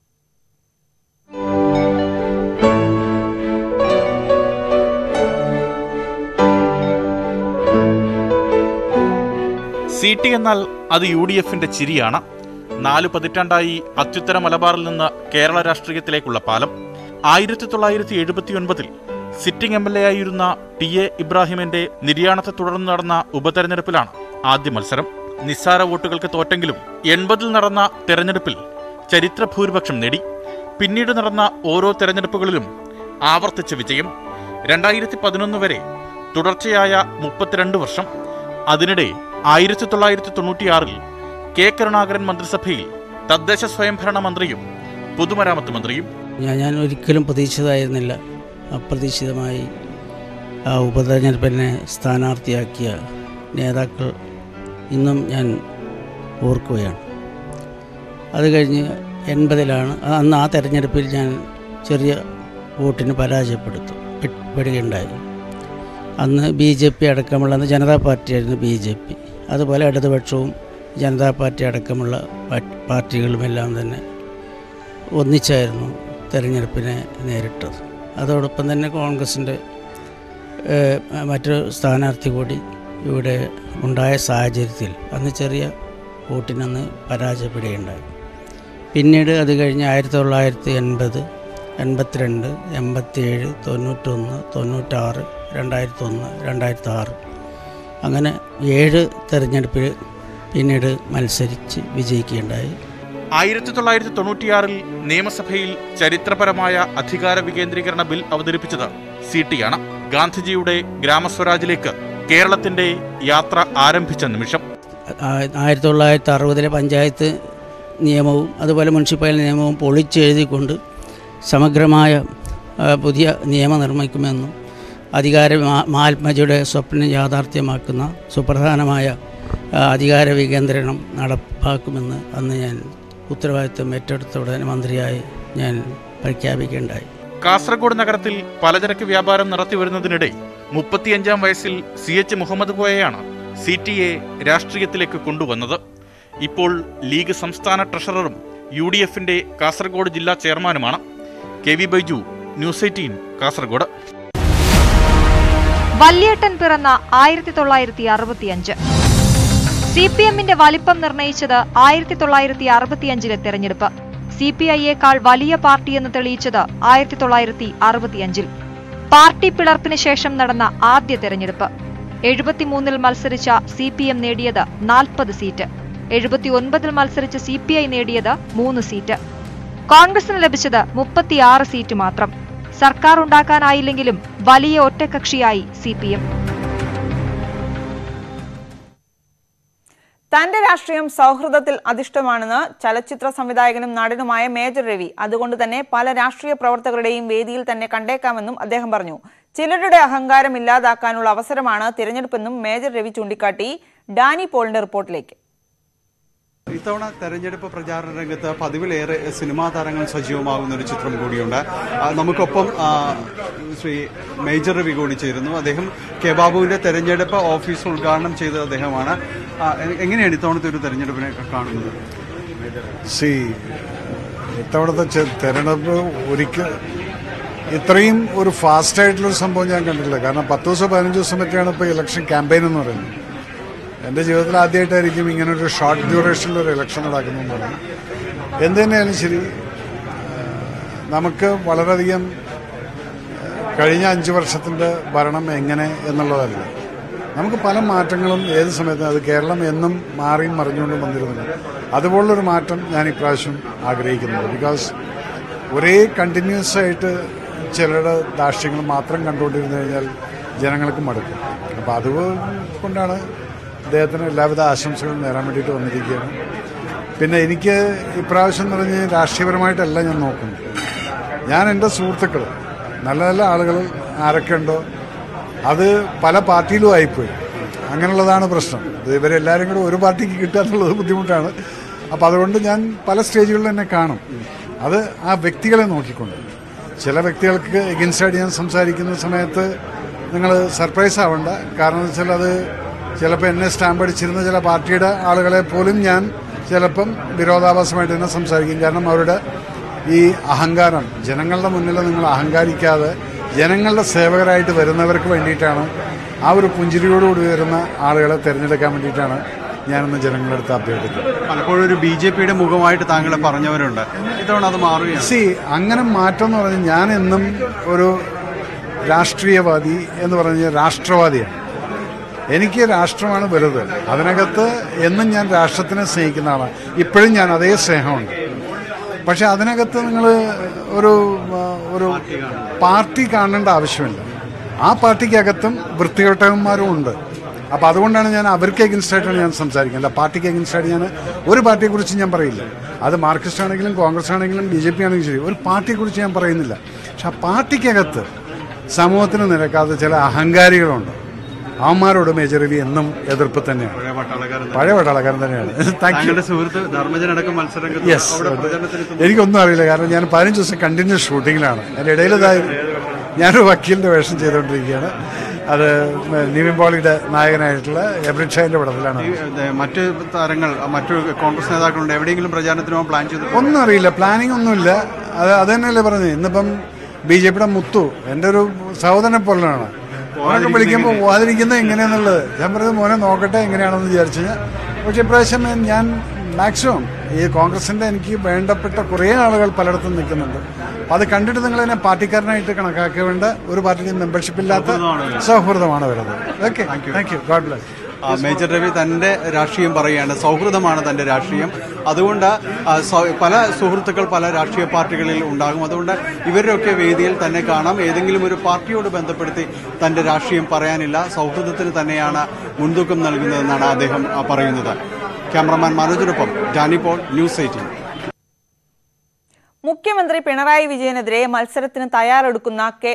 Speaker 4: സി ടി എന്നാൽ അത് യു ഡി എഫിന്റെ ചിരിയാണ്. നാലു പതിറ്റാണ്ടായി അത്യുത്തര മലബാറിൽ നിന്ന് കേരള രാഷ്ട്രീയത്തിലേക്കുള്ള പാലം. ആയിരത്തി തൊള്ളായിരത്തി എഴുപത്തി ഒൻപതിൽ സിറ്റിംഗ് എം എൽ എ ആയിരുന്ന ടി എ ഇബ്രാഹിമിന്റെ നിര്യാണത്തെ തുടർന്ന് നടന്ന ഉപതെരഞ്ഞെടുപ്പിലാണ് ആദ്യ മത്സരം. നിസ്സാര വോട്ടുകൾക്ക് തോറ്റെങ്കിലും എൺപതിൽ നടന്ന തെരഞ്ഞെടുപ്പിൽ ചരിത്ര ഭൂരിപക്ഷം നേടി. പിന്നീട് നടന്ന ഓരോ തെരഞ്ഞെടുപ്പുകളിലും ആവർത്തിച്ച വിജയം. രണ്ടായിരത്തി പതിനൊന്ന് വരെ തുടർച്ചയായ മുപ്പത്തിരണ്ട് വർഷം. അതിനിടെ ആയിരത്തി തൊള്ളായിരത്തി തൊണ്ണൂറ്റിയാറിൽ കെ കരുണാകരൻ മന്ത്രിസഭയിൽ തദ്ദേശ സ്വയംഭരണ മന്ത്രിയും പൊതുമരാമത്ത് മന്ത്രിയും.
Speaker 16: ഞാൻ ഒരിക്കലും പ്രതീക്ഷിതമായിരുന്നില്ല. അപ്രതീക്ഷിതമായി ആ ഉപതെരഞ്ഞെടുപ്പിനെ സ്ഥാനാർത്ഥിയാക്കിയ നേതാക്കൾ ഇന്നും ഞാൻ ഓർക്കുകയാണ്. അത് കഴിഞ്ഞ് എൺപതിലാണ് അന്ന് ആ തെരഞ്ഞെടുപ്പിൽ ഞാൻ ചെറിയ വോട്ടിന് പരാജയപ്പെടുത്തു പെടുകയുണ്ടായി. അന്ന് ബി ജെ പി അടക്കമുള്ള അന്ന് ജനതാ പാർട്ടിയായിരുന്നു ബി ജെ പി. അതുപോലെ ഇടതുപക്ഷവും ജനതാ പാർട്ടി അടക്കമുള്ള പാർട്ടികളുമെല്ലാം തന്നെ ഒന്നിച്ചായിരുന്നു തെരഞ്ഞെടുപ്പിനെ നേരിട്ടത്. അതോടൊപ്പം തന്നെ കോൺഗ്രസിൻ്റെ മറ്റൊരു സ്ഥാനാർത്ഥി കൂടി ഇവിടെ ഉണ്ടായ സാഹചര്യത്തിൽ അന്ന് ചെറിയ വോട്ടിനന്ന് പരാജയപ്പെടുകയുണ്ടായി. പിന്നീട് അത് കഴിഞ്ഞ് ആയിരത്തി തൊള്ളായിരത്തി എൺപത് എൺപത്തിരണ്ട് എൺപത്തിയേഴ് തൊണ്ണൂറ്റൊന്ന് തൊണ്ണൂറ്റാറ് രണ്ടായിരത്തി ഒന്ന് രണ്ടായിരത്തി ആറ് അങ്ങനെ ഏഴ് തെരഞ്ഞെടുപ്പിൽ പിന്നീട് മത്സരിച്ച് വിജയിക്കുകയുണ്ടായി.
Speaker 4: ആയിരത്തി തൊള്ളായിരത്തി തൊണ്ണൂറ്റിയാറിൽ നിയമസഭയിൽ ചരിത്രപരമായ അധികാര വികേന്ദ്രീകരണ ബിൽ അവതരിപ്പിച്ചത് സി ടിയാണ്. ഗാന്ധിജിയുടെ ഗ്രാമസ്വരാജിലേക്ക് കേരളത്തിന്റെ യാത്ര ആരംഭിച്ച നിമിഷം.
Speaker 16: ആയിരത്തി തൊള്ളായിരത്തി അറുപതിലെ പഞ്ചായത്ത് നിയമവും അതുപോലെ മുനിസിപ്പാലിറ്റി നിയമവും പൊളിച്ചെഴുതിക്കൊണ്ട് സമഗ്രമായ പുതിയ നിയമം നിർമ്മിക്കുമെന്നും അധികാര മഹാത്മജിയുടെ സ്വപ്നം യാഥാർത്ഥ്യമാക്കുന്ന സുപ്രധാനമായ അധികാര വികേന്ദ്രീകരണം നടപ്പാക്കുമെന്ന് അന്ന് ഞാൻ ഉത്തരവാദിത്വം ഏറ്റെടുത്ത ഉടനെ മന്ത്രിയായി ഞാൻ പ്രഖ്യാപിക്കുകയുണ്ടായി.
Speaker 4: കാസർഗോഡ് നഗരത്തിൽ പലചരക്ക് വ്യാപാരം നടത്തിവരുന്നതിനിടെ മുപ്പത്തിയഞ്ചാം വയസ്സിൽ സി എച്ച് മുഹമ്മദ് കോയയാണ് സി ടി എ രാഷ്ട്രീയത്തിലേക്ക് കൊണ്ടുവന്നത്. ഇപ്പോൾ ലീഗ് സംസ്ഥാന ട്രഷററും യു ഡി എഫിന്റെ കാസർഗോഡ് ജില്ലാ ചെയർമാനുമാണ്. K V Baiju, News Eighteen, Kasaragod.
Speaker 17: വല്യേട്ടൻ പിറന്ന ആയിരത്തി തൊള്ളായിരത്തി അറുപത്തിയഞ്ച്. സി പി എമ്മിന്റെ വലിപ്പം നിർണയിച്ചത് ആയിരത്തി തൊള്ളായിരത്തി അറുപത്തിയഞ്ചിലെ തെരഞ്ഞെടുപ്പ്. സി പി ഐയേക്കാൾ വലിയ പാർട്ടിയെന്ന് തെളിയിച്ചത് ആയിരത്തി തൊള്ളായിരത്തി അറുപത്തിയഞ്ചിൽ. പാർട്ടി പിളർപ്പിന് ശേഷം നടന്ന ആദ്യ തെരഞ്ഞെടുപ്പ്. എഴുപത്തിമൂന്നിൽ മത്സരിച്ച സി പി എം നേടിയത് നാൽപ്പത് സീറ്റ്. എഴുപത്തിയൊൻപതിൽ മത്സരിച്ച സി പി ഐ നേടിയത് മൂന്ന് സീറ്റ്. കോൺഗ്രസിന് ലഭിച്ചത് മുപ്പത്തിയാറ് സീറ്റ് മാത്രം. സർക്കാർ ഉണ്ടാക്കാനായില്ലെങ്കിലും വലിയ ഒറ്റക്കക്ഷിയായി സി പി എം.
Speaker 1: തന്റെ രാഷ്ട്രീയം സൗഹൃദത്തിൽ അധിഷ്ഠിതമാണെന്ന് ചലച്ചിത്ര സംവിധായകനും നടനുമായ മേജർ രവി. അതുകൊണ്ട് തന്നെ പല രാഷ്ട്രീയ പ്രവർത്തകരുടെയും വേദിയിൽ തന്നെ കണ്ടേക്കാമെന്നും അദ്ദേഹം പറഞ്ഞു. ചിലരുടെ അഹങ്കാരം ഇല്ലാതാക്കാനുള്ള അവസരമാണ് തിരഞ്ഞെടുപ്പെന്നും മേജർ രവി ചൂണ്ടിക്കാട്ടി. ഡാനി പോളിന്റെ റിപ്പോർട്ടിലേക്ക്.
Speaker 18: ഇത്തവണ തെരഞ്ഞെടുപ്പ് പ്രചാരണ രംഗത്ത് പതിവിലേറെ സിനിമാ താരങ്ങൾ സജീവമാകുന്ന ഒരു ചിത്രം കൂടിയുണ്ട്. നമുക്കൊപ്പം ശ്രീ മേജർ രവി കൂടി ചേരുന്നു. അദ്ദേഹം കെ ബാബുവിന്റെ തെരഞ്ഞെടുപ്പ് ഓഫീസ് ഉദ്ഘാടനം ചെയ്ത അദ്ദേഹമാണ്. എങ്ങനെയാണ് ഇത്തവണത്തെ ഒരു തെരഞ്ഞെടുപ്പിനെ കാണുന്നത്?
Speaker 19: സി ഇത്തവണത്തെ തെരഞ്ഞെടുപ്പ് ഒരിക്കൽ ഇത്രയും ഒരു ഫാസ്റ്റ് ആയിട്ടുള്ളൊരു സംഭവം ഞാൻ കണ്ടിട്ടില്ല. കാരണം പത്ത് ദിവസം പതിനഞ്ച് ദിവസം പറ്റിയാണ് ഇപ്പോൾ ഇലക്ഷൻ ക്യാമ്പയിൻ എന്ന് പറയുന്നത്. എൻ്റെ ജീവിതത്തിൽ ആദ്യമായിട്ടായിരിക്കും ഇങ്ങനൊരു ഷോർട്ട് ഡ്യൂറേഷനിലൊരു ഇലക്ഷൻ നടക്കുന്നതെന്ന് പറഞ്ഞു. എന്ത് തന്നെയാലും ശരി, നമുക്ക് വളരെയധികം കഴിഞ്ഞ അഞ്ച് വർഷത്തിൻ്റെ ഭരണം എങ്ങനെ എന്നുള്ളതല്ല, നമുക്ക് പല മാറ്റങ്ങളും ഏത് സമയത്തും, അത് കേരളം എന്നും മാറിയും മറിഞ്ഞുകൊണ്ടും വന്നിരുന്നില്ല. അതുപോലുള്ളൊരു മാറ്റം ഞാൻ ഇപ്രാവശ്യം ആഗ്രഹിക്കുന്നുണ്ട്. ബിക്കോസ് ഒരേ കണ്ടിന്യൂസ് ആയിട്ട് ചിലരുടെ ദാക്ഷ്യങ്ങൾ മാത്രം കണ്ടുകൊണ്ടിരുന്നു കഴിഞ്ഞാൽ ജനങ്ങൾക്ക് മടുക്കും. അപ്പോൾ അതുകൊണ്ടാണ് അദ്ദേഹത്തിന് എല്ലാവിധ ആശംസകളും നേരാൻ വേണ്ടിയിട്ട് വന്നിരിക്കുകയാണ്. പിന്നെ എനിക്ക് ഇപ്രാവശ്യം എന്ന് പറഞ്ഞ് രാഷ്ട്രീയപരമായിട്ടല്ല ഞാൻ നോക്കുന്നത്. ഞാൻ എൻ്റെ സുഹൃത്തുക്കൾ, നല്ല നല്ല ആളുകൾ ആരൊക്കെ ഉണ്ടോ അത് പല പാർട്ടിയിലും ആയിപ്പോയി. അങ്ങനെയുള്ളതാണ് പ്രശ്നം. ഇവരെല്ലാവരും കൂടെ ഒരു പാർട്ടിക്ക് കിട്ടുക എന്നുള്ളത് ബുദ്ധിമുട്ടാണ്. അപ്പോൾ അതുകൊണ്ട് ഞാൻ പല സ്റ്റേജുകളിൽ തന്നെ കാണും. അത് ആ വ്യക്തികളെ നോക്കിക്കൊണ്ട്. ചില വ്യക്തികൾക്ക് എഗൻസ്റ്റായിട്ട് ഞാൻ സംസാരിക്കുന്ന സമയത്ത് നിങ്ങൾ സർപ്രൈസ് ആവണ്ട. കാരണം എന്ന് വെച്ചാൽ അത് ചിലപ്പോൾ എന്നെ സ്റ്റാമ്പ് അടിച്ചിരുന്ന ചില പാർട്ടിയുടെ ആളുകളെ പോലും ഞാൻ ചിലപ്പം വിരോധാഭാസമായിട്ട് തന്നെ സംസാരിക്കും. കാരണം അവരുടെ ഈ അഹങ്കാരം, ജനങ്ങളുടെ മുന്നിൽ നിങ്ങൾ അഹങ്കാരിക്കാതെ ജനങ്ങളുടെ സേവകരായിട്ട് വരുന്നവർക്ക് വേണ്ടിയിട്ടാണ്, ആ ഒരു പുഞ്ചിരിയോടുകൂടി വരുന്ന ആളുകളെ തിരഞ്ഞെടുക്കാൻ വേണ്ടിയിട്ടാണ് ഞാനിന്ന് ജനങ്ങളുടെ അടുത്ത് അഭ്യർത്ഥിക്കുന്നത്.
Speaker 18: പലപ്പോഴും ഒരു ബി ജെ പിയുടെ മുഖമായിട്ട് താങ്കളെ പറഞ്ഞവരുണ്ട്. ഇത്തവണ അത് മാറുകയാണ്.
Speaker 19: സി അങ്ങനെ മാറ്റം എന്ന് പറഞ്ഞാൽ ഞാൻ എന്നും ഒരു രാഷ്ട്രീയവാദി എന്ന് പറഞ്ഞാൽ രാഷ്ട്രവാദിയാണ്. എനിക്ക് രാഷ്ട്രമാണ് വലുത്. അതിനകത്ത് എന്നും ഞാൻ രാഷ്ട്രത്തിനെ സ്നേഹിക്കുന്ന ആളാണ്. ഇപ്പോഴും ഞാൻ അതേ സ്നേഹമുണ്ട്. പക്ഷെ അതിനകത്ത് നിങ്ങൾ ഒരു ഒരു പാർട്ടി കാണേണ്ട ആവശ്യമില്ല. ആ പാർട്ടിക്കകത്തും വൃത്തികെട്ടവന്മാരും ഉണ്ട്. അപ്പോൾ അതുകൊണ്ടാണ് ഞാൻ അവർക്ക് എഗൻസ്റ്റായിട്ടാണ് ഞാൻ സംസാരിക്കുന്നത്. പാർട്ടിക്ക് എഗൻസ്റ്റായിട്ട് ഞാൻ ഒരു പാർട്ടിയെക്കുറിച്ച് ഞാൻ പറയില്ല. അത് മാർക്സിസ്റ്റ് ആണെങ്കിലും കോൺഗ്രസ് ആണെങ്കിലും ബി ജെ പി ആണെങ്കിലും ശരി, ഒരു പാർട്ടിയെക്കുറിച്ച് ഞാൻ പറയുന്നില്ല. പക്ഷെ ആ പാർട്ടിക്കകത്ത് സമൂഹത്തിന് നിരക്കാത്ത ചില അഹങ്കാരികളുണ്ട്. അവന്മാരോട് മേജർ രവി എന്നും എതിർപ്പ് തന്നെയാണ്. പഴയ പട്ടാളക്കാരൻ തന്നെയാണ്. യെസ്, എനിക്കൊന്നും അറിയില്ല. കാരണം ഞാൻ പതിനഞ്ച് ദിവസം കണ്ടിന്യൂസ് ഷൂട്ടിങ്ങിലാണ്. അതിൻ്റെ ഇടയിലതായി ഞാനൊരു വക്കീലിൻ്റെ വേഷം ചെയ്തുകൊണ്ടിരിക്കുകയാണ്. അത് നിവിൻ പോളിയുടെ നായകനായിട്ടുള്ള എബ്രിഡ് ഷാന്റെ പടത്തിലാണ്.
Speaker 18: മറ്റ് താരങ്ങൾ, മറ്റു കോൺഗ്രസ് നേതാക്കളുണ്ട്, എവിടെയെങ്കിലും പ്രചാരണത്തിന് പ്ലാൻ ചെയ്തു?
Speaker 19: ഒന്നും അറിയില്ല, പ്ലാനിങ് ഒന്നുമില്ല. അത് അത് തന്നെയല്ലേ പറഞ്ഞത്. ഇന്നിപ്പം ബി ജെ പിയുടെ മുത്തു എൻ്റെ ഒരു സഹോദരനെ പോലെയാണ്. അവനൊക്കെ വിളിക്കുമ്പോൾ പോകാതിരിക്കുന്നത് എങ്ങനെയാണെന്നുള്ളത് ഞാൻ പറയുന്നത് മോനെ നോക്കട്ടെ എങ്ങനെയാണെന്ന് വിചാരിച്ചു കഴിഞ്ഞാൽ. പക്ഷേ ഇപ്രാവശ്യം ഞാൻ മാക്സിമം ഈ കോൺഗ്രസിൻ്റെ എനിക്ക് വേണ്ടപ്പെട്ട കുറേ ആളുകൾ പലയിടത്തും നിൽക്കുന്നുണ്ട്. അത് കണ്ടിട്ട് നിങ്ങൾ എന്നെ പാർട്ടിക്കാരനായിട്ട് കണക്കാക്കേണ്ട, ഒരു പാർട്ടിയുടെ മെമ്പർഷിപ്പ് ഇല്ലാത്ത സൗഹൃദമാണ് വരുന്നത്. Okay, thank you. God bless.
Speaker 18: Major Ravi തന്റെ രാഷ്ട്രീയം പറയുകയാണ്, സൗഹൃദമാണ് തന്റെ രാഷ്ട്രീയം. അതുകൊണ്ട് പല സുഹൃത്തുക്കൾ പല രാഷ്ട്രീയ പാർട്ടികളിൽ ഉണ്ടാകും. അതുകൊണ്ട് ഇവരുടെയൊക്കെ വേദിയിൽ തന്നെ കാണാം. ഏതെങ്കിലും ഒരു പാർട്ടിയോട് ബന്ധപ്പെടുത്തി തന്റെ രാഷ്ട്രീയം പറയാനില്ല, സൗഹൃദത്തിന് തന്നെയാണ് മുൻതൂക്കം നൽകുന്നതെന്നാണ് അദ്ദേഹം പറയുന്നത്. ക്യാമറമാൻ മനോജിനൊപ്പം ഡാനി പോൾ, ന്യൂസ് എയ്റ്റീൻ.
Speaker 1: മുഖ്യമന്ത്രി പിണറായി വിജയനെതിരെ മത്സരത്തിന് തയ്യാറെടുക്കുന്ന കെ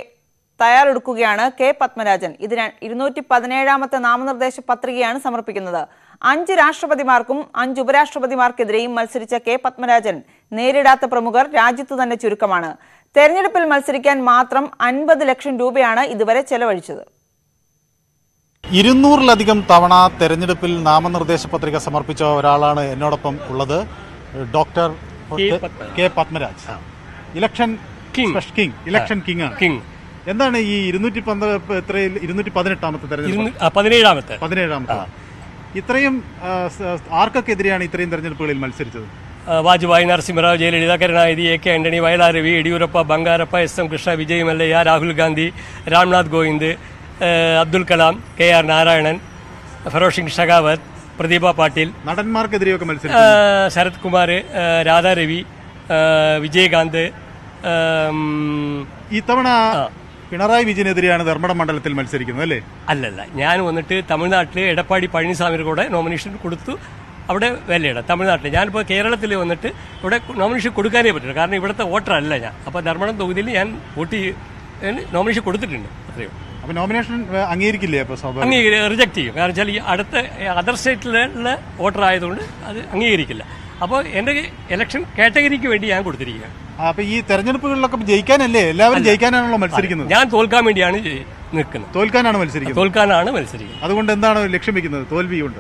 Speaker 1: തയ്യാറെടുക്കുകയാണ് കെ പത്മരാജൻ. ഇത് ഇരുന്നൂറ്റി പതിനേഴാമത്തെ നാമനിർദ്ദേശ പത്രികയാണ് സമർപ്പിക്കുന്നത്. അഞ്ച് രാഷ്ട്രപതിമാർക്കും അഞ്ച് ഉപരാഷ്ട്രപതിമാർക്കെതിരെയും മത്സരിച്ച കെ പത്മരാജൻ നേരിടാത്ത പ്രമുഖർ രാജ്യത്ത് തന്നെ ചുരുക്കമാണ്. തെരഞ്ഞെടുപ്പിൽ മത്സരിക്കാൻ മാത്രം അൻപത് ലക്ഷം രൂപയാണ് ഇതുവരെ ചെലവഴിച്ചത്.
Speaker 4: ഇരുന്നൂറിലധികം തവണ തെരഞ്ഞെടുപ്പിൽ നാമനിർദ്ദേശ പത്രിക സമർപ്പിച്ച ഒരാളാണ് എന്നോടൊപ്പം ഉള്ളത്. Doctor K Padmaraj, election king king election king ആണ്. കിങ് എന്താണ് ഈ ഇരുന്നൂറ്റി എത്ര ഇരുന്നൂറ്റി പതിനെട്ടാമത്തെ തെരഞ്ഞെടുപ്പ് പതിനേഴാമത്തെ പതിനേഴാമത്തെ ഇത്രയും ആർക്കൊക്കെ എതിരെയാണ് ഇത്രയും തെരഞ്ഞെടുപ്പുകളിൽ മത്സരിച്ചത്?
Speaker 20: Vajpayee, Narasimharao, Jayalalitha, Karunanidhi, A K Antony, Vayalar Ravi, Yediyurappa, Bangarappa, S M Krishna, Vijay Mallya, Rahul Gandhi, Ramnath Kovind, Abdul Kalam, K R Narayanan, Feroz Singh Shekhawat, Pratibha Patil.
Speaker 4: നടന്മാർക്കെതിരെയൊക്കെ മത്സരിച്ചു.
Speaker 20: ശരത് കുമാർ, രാധാ രവി, വിജയകാന്ത്.
Speaker 4: ഇത്തവണ പിണറായി വിജയനെതിരെയാണ് ധർമ്മടം മണ്ഡലത്തിൽ മത്സരിക്കുന്നത് അല്ലേ?
Speaker 20: അല്ലല്ല, ഞാൻ വന്നിട്ട് തമിഴ്നാട്ടിൽ എടപ്പാടി പഴനിസ്വാമിയുടെ കൂടെ നോമിനേഷൻ കൊടുത്തു. അവിടെ വിലയിട തമിഴ്നാട്ടിൽ. ഞാനിപ്പോൾ കേരളത്തിൽ വന്നിട്ട് ഇവിടെ നോമിനേഷൻ കൊടുക്കാനേ പറ്റില്ല, കാരണം ഇവിടുത്തെ വോട്ടർ അല്ല ഞാൻ. അപ്പോൾ ധർമ്മടം തൊകുതിയിൽ ഞാൻ വോട്ട് നോമിനേഷൻ കൊടുത്തിട്ടുണ്ട്, അത്രയോ.
Speaker 4: അപ്പോൾ നോമിനേഷൻ അംഗീകരിക്കില്ലേ? അപ്പോൾ
Speaker 20: അംഗീകരി റിജക്ട് ചെയ്യും. കാരണം വെച്ചാൽ ഈ അടുത്ത അതർ സ്റ്റേറ്റിലുള്ള വോട്ടർ ആയതുകൊണ്ട് അത് അംഗീകരിക്കില്ല. അപ്പോൾ എൻ്റെ ഇലക്ഷൻ കാറ്റഗറിക്ക് വേണ്ടി ഞാൻ കൊടുത്തിരിക്കുകയാണ്.
Speaker 4: അപ്പൊ ഈ തെരഞ്ഞെടുപ്പുകളിലൊക്കെ ജയിക്കാനല്ലേ? എല്ലാവരും ജയിക്കാനാണല്ലോ മത്സരിക്കുന്നത്.
Speaker 20: ഞാൻ തോൽക്കാൻ വേണ്ടിയാണ് നിൽക്കുന്നത്.
Speaker 4: തോൽക്കാനാണ് മത്സരിക്കുന്നത്.
Speaker 20: തോൽക്കാനാണ് മത്സരിക്കുന്നത്.
Speaker 4: അതുകൊണ്ട് എന്താണ് ലക്ഷ്യം വെക്കുന്നത്? തോൽവി കൊണ്ട്?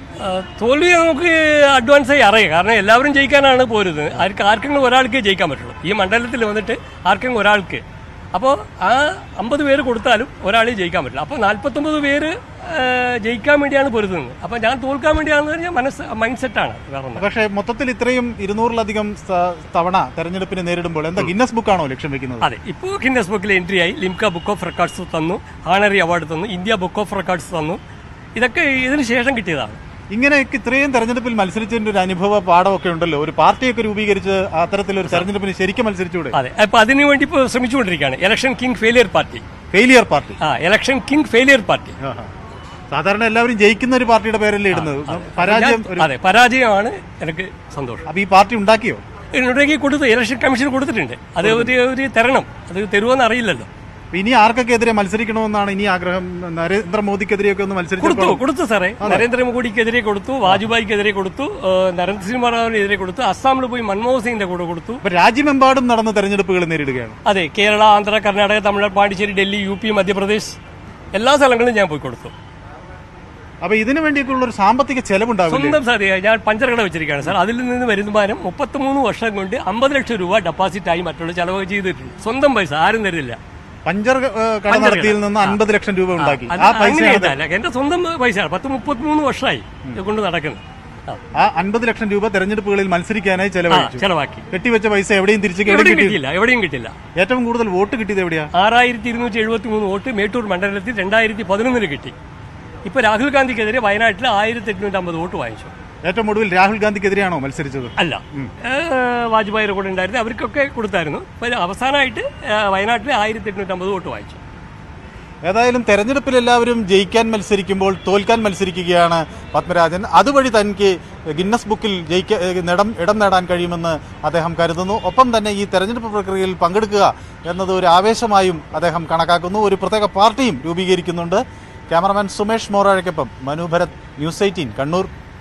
Speaker 20: തോൽവി നമുക്ക് അഡ്വാൻസായി അറിയാം, കാരണം എല്ലാവരും ജയിക്കാനാണ് പോരുന്നത്. ആർക്ക് ആർക്കെങ്കിലും ഒരാൾക്ക് ജയിക്കാൻ പറ്റുള്ളൂ ഈ മണ്ഡലത്തിൽ വന്നിട്ട്, ആർക്കെങ്കിലും ഒരാൾക്ക്. അപ്പോൾ ആ അമ്പത് പേര് കൊടുത്താലും ഒരാളെ ജയിക്കാൻ പറ്റില്ല. അപ്പോൾ നാൽപ്പത്തൊമ്പത് പേര് ജയിക്കാൻ വേണ്ടിയാണ് പൊരുതുന്നത്. അപ്പോൾ ഞാൻ തോൽക്കാൻ വേണ്ടിയാണെന്ന് പറഞ്ഞാൽ മനസ്സ് മൈൻഡ് സെറ്റാണ്.
Speaker 4: പക്ഷേ മൊത്തത്തിൽ ഇത്രയും ഇരുന്നൂറിലധികം തവണ തെരഞ്ഞെടുപ്പിനെ നേരിടുമ്പോൾ എന്താ ഗിന്നസ് ബുക്കാണോ ലക്ഷ്യം വെക്കുന്നത്?
Speaker 20: അതെ, ഇപ്പോൾ ഗിന്നസ് ബുക്കിൽ എൻട്രി ആയി. ലിംക ബുക്ക് ഓഫ് റെക്കോർഡ്സ് തന്നു, ഹാണറി അവാർഡ് തന്നു, ഇന്ത്യ ബുക്ക് ഓഫ് റെക്കോർഡ്സ് തന്നു. ഇതൊക്കെ ഇതിന് ശേഷം കിട്ടിയതാണ്.
Speaker 4: ഇങ്ങനെയൊക്കെ ഇത്രയും തെരഞ്ഞെടുപ്പിൽ മത്സരിച്ചതിന്റെ ഒരു അനുഭവ പാഠമൊക്കെ ഉണ്ടല്ലോ. ഒരു പാർട്ടിയൊക്കെ രൂപീകരിച്ച് അത്തരത്തിലൊരു തെരഞ്ഞെടുപ്പിന് ശരിക്കും മത്സരിച്ചുകൂടെ?
Speaker 20: അതെ, അപ്പൊ അതിനുവേണ്ടി ഇപ്പോൾ ശ്രമിച്ചുകൊണ്ടിരിക്കുകയാണ്. Election king failure party.
Speaker 4: Failure party
Speaker 20: ആ ഇലക്ഷൻ കിങ് ഫെയിലിയർ പാർട്ടി.
Speaker 4: സാധാരണ എല്ലാവരും ജയിക്കുന്ന ഒരു പാർട്ടിയുടെ പേരല്ലേ ഇടുന്നത്. പരാജയം
Speaker 20: അതെ പരാജയമാണ് എനിക്ക് സന്തോഷം.
Speaker 4: അപ്പൊ ഈ പാർട്ടി ഉണ്ടാക്കിയോ?
Speaker 20: ഉണ്ടാക്കി കൊടുത്തു. ഇലക്ഷൻ കമ്മീഷൻ കൊടുത്തിട്ടുണ്ട്. അത് ഒരു തരണം, അത് തരുമോന്ന് അറിയില്ലല്ലോ.
Speaker 4: ഇനി ആർക്കൊക്കെ എതിരെ മത്സരിക്കണമെന്നാണ് ഇനി ആഗ്രഹം? നരേന്ദ്രമോദിക്കെതിരെയൊക്കെ ഒന്ന് മത്സരിച്ചു
Speaker 20: കൊടുത്തു കൊടുത്തു സാറേ. നരേന്ദ്രമോദിക്കെതിരെ കൊടുത്തു, വാജ്പേയിക്കെതിരെ കൊടുത്തു, നരസിംഹറാവിനെതിരെ കൊടുത്തു, അസ്സാമിൽ പോയി മൻമോഹൻ സിംഗിന്റെ കൂടെ കൊടുത്തു.
Speaker 4: രാജ്യമെമ്പാടും നടന്ന തെരഞ്ഞെടുപ്പുകൾ നേരിടുകയാണ്.
Speaker 20: അതെ, കേരള, ആന്ധ്ര, കർണാടക, തമിഴ്നാട്, പാണ്ടിച്ചേരി, ഡൽഹി, യു പി, മധ്യപ്രദേശ് എല്ലാ സ്ഥലങ്ങളിലും ഞാൻ പോയി കൊടുത്തു.
Speaker 4: അപ്പൊ ഇതിനു വേണ്ടിയൊക്കെ ഉള്ള ഒരു സാമ്പത്തിക ചെലവുണ്ടാകും.
Speaker 20: സ്വന്തം സാറേ, ഞാൻ പഞ്ചർകട വെച്ചിരിക്കുകയാണ് സാർ. അതിൽ നിന്ന് വരുമാനം മുപ്പത്തിമൂന്ന് വർഷം കൊണ്ട് അമ്പത് ലക്ഷം രൂപ ഡെപ്പോസിറ്റ് ആയി മറ്റുള്ള ചെലവ് ചെയ്തിട്ടുണ്ട്. സ്വന്തം പൈസ ആരും തരില്ല.
Speaker 4: പഞ്ചർ കട നടത്തിയിൽ നിന്ന് അൻപത് ലക്ഷം രൂപ ഉണ്ടാക്കി. ആ പൈസ
Speaker 20: എന്റെ സ്വന്തം പൈസയാണ്. പത്ത് മുപ്പത്തിമൂന്ന് വർഷമായി കൊണ്ട് നടക്കുന്നത്.
Speaker 4: ആ അൻപത് ലക്ഷം രൂപ തെരഞ്ഞെടുപ്പുകളിൽ മത്സരിക്കാനായി ചെലവഴിച്ചു.
Speaker 20: ചെലവാക്കി
Speaker 4: കെട്ടിവെച്ച പൈസ എവിടെയും തിരിച്ചു
Speaker 20: കിട്ടിയില്ല. എവിടെയും കിട്ടില്ല.
Speaker 4: ഏറ്റവും കൂടുതൽ വോട്ട് കിട്ടിയത് എവിടെയാ?
Speaker 20: ആറായിരത്തി ഇരുന്നൂറ്റി എഴുപത്തി മൂന്ന് വോട്ട് മേട്ടൂർ മണ്ഡലത്തിൽ രണ്ടായിരത്തി പതിനൊന്നിന് കിട്ടി. ഇപ്പൊ രാഹുൽ ഗാന്ധിക്കെതിരെ വയനാട്ടിൽ ആയിരത്തി എണ്ണൂറ്റി അമ്പത് വോട്ട് വാങ്ങിച്ചു.
Speaker 4: ഏറ്റവും ഒടുവിൽ രാഹുൽ ഗാന്ധിക്കെതിരെയാണോ മത്സരിച്ചത്?
Speaker 20: അല്ല, വാജ്പേയിയുടെ കൂടെ ഉണ്ടായിരുന്നു, അവർക്കൊക്കെ കൊടുത്തായിരുന്നു. അവസാനമായിട്ട് വയനാട്ടിൽ ആയിരത്തി എണ്ണൂറ്റി അമ്പത് വോട്ട് വാങ്ങിച്ചു.
Speaker 4: ഏതായാലും തെരഞ്ഞെടുപ്പിൽ എല്ലാവരും ജയിക്കാൻ മത്സരിക്കുമ്പോൾ തോൽക്കാൻ മത്സരിക്കുകയാണ് പത്മരാജൻ. അതുവഴി തനിക്ക് ഗിന്നസ് ബുക്കിൽ ജയിക്കാൻ ഇടം ഇടം നേടാൻ കഴിയുമെന്ന് അദ്ദേഹം കരുതുന്നു. ഒപ്പം തന്നെ ഈ തെരഞ്ഞെടുപ്പ് പ്രക്രിയയിൽ പങ്കെടുക്കുക എന്നത് ഒരു ആവേശമായും അദ്ദേഹം കണക്കാക്കുന്നു. ഒരു പ്രത്യേക പാർട്ടിയും രൂപീകരിക്കുന്നുണ്ട്. ക്യാമറമാൻ സുമേഷ് മോറാഴയ്ക്കൊപ്പം Manu Bharath, News Eighteen Kannur.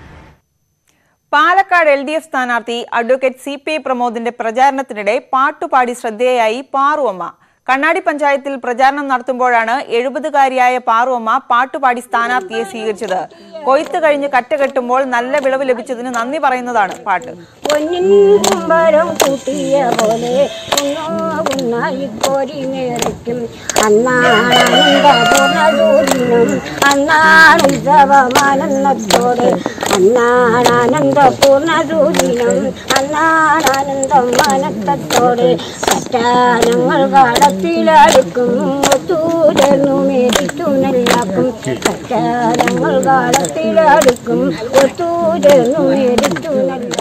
Speaker 1: Palakkad L D F സ്ഥാനാർത്ഥി അഡ്വക്കേറ്റ് സി പി ഐ പ്രമോദിന്റെ പ്രചാരണത്തിനിടെ പാട്ടുപാടി ശ്രദ്ധേയായി പാറുവമ്മ. കണ്ണാടി പഞ്ചായത്തിൽ പ്രചാരണം നടത്തുമ്പോഴാണ് എഴുപതുകാരിയായ പാറുവമ്മ പാട്ടുപാടി സ്ഥാനാർത്ഥിയെ സ്വീകരിച്ചത്. കൊയ്ത്ത് കഴിഞ്ഞ് കറ്റ കെട്ടുമ്പോൾ നല്ല വിളവ് ലഭിച്ചതിന് നന്ദി പറയുന്നതാണ് പാട്ട്.
Speaker 21: ത്തിലടുക്കും ഒത്തൂരന്നു മേടിത്തുനെല്ലാക്കും കറ്റാരങ്ങൾ കാലത്തിലടുക്കും ഒത്തൂരന്നു മേടിത്തുനെല്ല